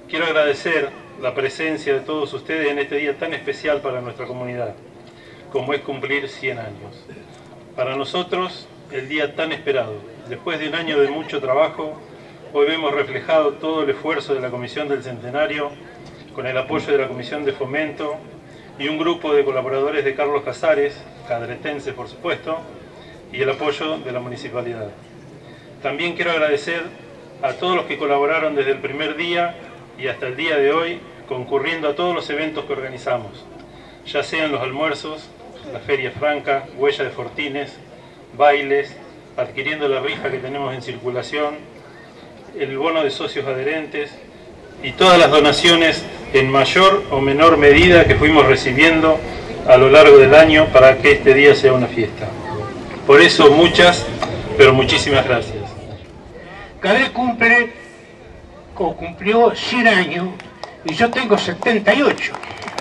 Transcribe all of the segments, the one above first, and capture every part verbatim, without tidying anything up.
quiero agradecer la presencia de todos ustedes en este día tan especial para nuestra comunidad, como es cumplir cien años. Para nosotros, el día tan esperado. Después de un año de mucho trabajo, hoy vemos reflejado todo el esfuerzo de la Comisión del Centenario, con el apoyo de la Comisión de Fomento y un grupo de colaboradores de Carlos Casares, cadretense por supuesto, y el apoyo de la Municipalidad. También quiero agradecer a todos los que colaboraron desde el primer día y hasta el día de hoy, concurriendo a todos los eventos que organizamos, ya sean los almuerzos, la Feria Franca, Huella de Fortines, bailes, adquiriendo la rifa que tenemos en circulación, el bono de socios adherentes y todas las donaciones en mayor o menor medida que fuimos recibiendo a lo largo del año para que este día sea una fiesta. Por eso muchas, pero muchísimas gracias. Cadrés cumple, o cumplió cien años y yo tengo setenta y ocho.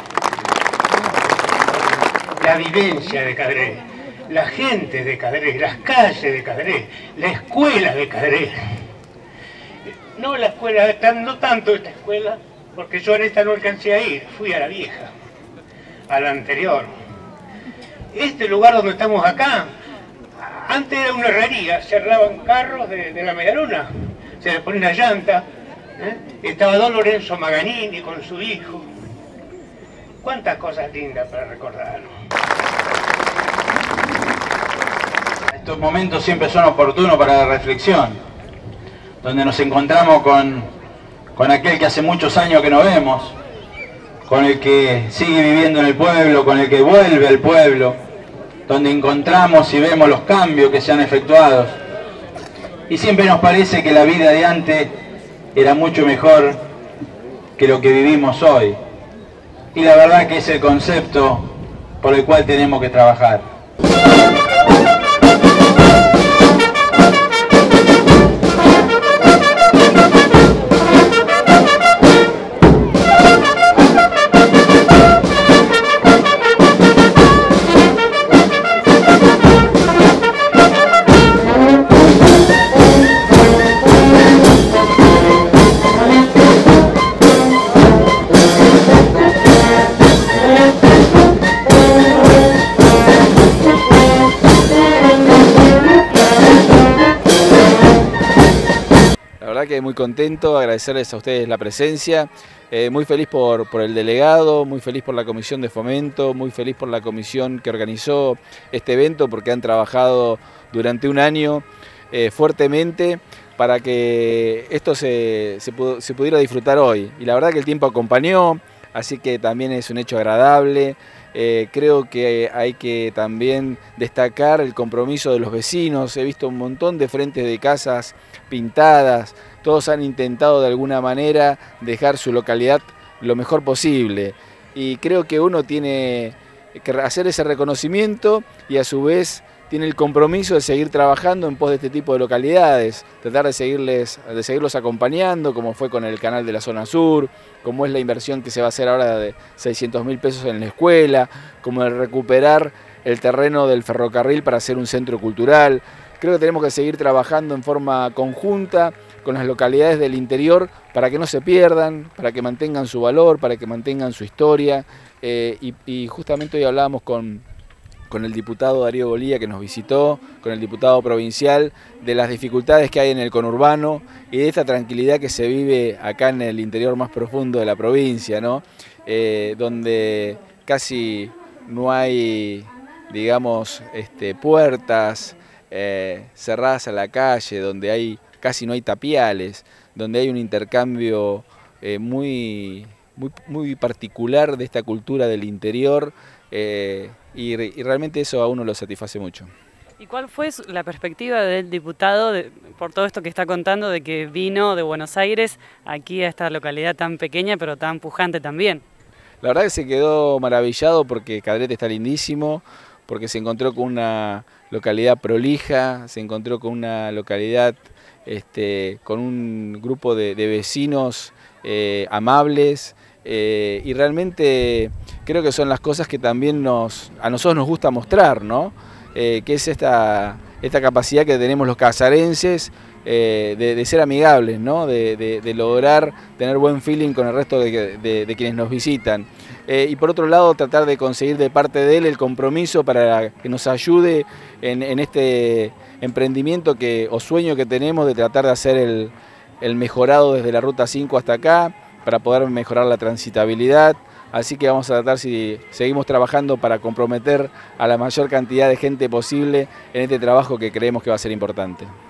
La vivencia de Cadrés, la gente de Cadrés, las calles de Cadrés, la escuela de Cadrés. No la escuela, no tanto esta escuela, porque yo en esta no alcancé a ir, fui a la vieja, a la anterior. Este lugar donde estamos acá, antes era una herrería, cerraban carros de, de la Medialuna, se les ponía una llanta, ¿eh? Estaba don Lorenzo Maganini con su hijo. Cuántas cosas lindas para recordar. Estos momentos siempre son oportunos para la reflexión, donde nos encontramos con, con aquel que hace muchos años que no vemos, con el que sigue viviendo en el pueblo, con el que vuelve al pueblo, donde encontramos y vemos los cambios que se han efectuado. Y siempre nos parece que la vida de antes era mucho mejor que lo que vivimos hoy. Y la verdad que es el concepto por el cual tenemos que trabajar. Que muy contento, agradecerles a ustedes la presencia, eh, muy feliz por, por el delegado, muy feliz por la Comisión de Fomento, muy feliz por la comisión que organizó este evento porque han trabajado durante un año eh, fuertemente para que esto se, se, pudo, se pudiera disfrutar hoy. Y la verdad que el tiempo acompañó, así que también es un hecho agradable. Eh, creo que hay que también destacar el compromiso de los vecinos. He visto un montón de frentes de casas pintadas, todos han intentado de alguna manera dejar su localidad lo mejor posible. Y creo que uno tiene que hacer ese reconocimiento y a su vez tiene el compromiso de seguir trabajando en pos de este tipo de localidades, tratar de, seguirles, de seguirlos acompañando, como fue con el canal de la zona sur, como es la inversión que se va a hacer ahora de seiscientos mil pesos en la escuela, como el recuperar el terreno del ferrocarril para hacer un centro cultural. Creo que tenemos que seguir trabajando en forma conjunta con las localidades del interior para que no se pierdan, para que mantengan su valor, para que mantengan su historia. Eh, y, y justamente hoy hablábamos con... con el diputado Darío Bolía que nos visitó, con el diputado provincial, de las dificultades que hay en el conurbano y de esta tranquilidad que se vive acá en el interior más profundo de la provincia, ¿no? Eh, donde casi no hay, digamos, este, puertas eh, cerradas a la calle, donde hay, casi no hay tapiales, donde hay un intercambio eh, muy, muy, muy particular de esta cultura del interior. Eh, y, y realmente eso a uno lo satisface mucho. ¿Y cuál fue la perspectiva del diputado de, por todo esto que está contando, de que vino de Buenos Aires aquí a esta localidad tan pequeña pero tan pujante también? La verdad que se quedó maravillado porque Cadrete está lindísimo, porque se encontró con una localidad prolija, se encontró con una localidad, este, con un grupo de, de vecinos eh, amables. Eh, y realmente creo que son las cosas que también nos, a nosotros nos gusta mostrar, ¿no? Eh, que es esta, esta capacidad que tenemos los casarenses eh, de, de ser amigables, ¿no? de, de, de lograr tener buen feeling con el resto de, de, de quienes nos visitan. Eh, y por otro lado, tratar de conseguir de parte de él el compromiso para que nos ayude en, en este emprendimiento que, o sueño que tenemos de tratar de hacer el, el mejorado desde la Ruta cinco hasta acá, para poder mejorar la transitabilidad. Así que vamos a tratar, si seguimos trabajando, para comprometer a la mayor cantidad de gente posible en este trabajo que creemos que va a ser importante.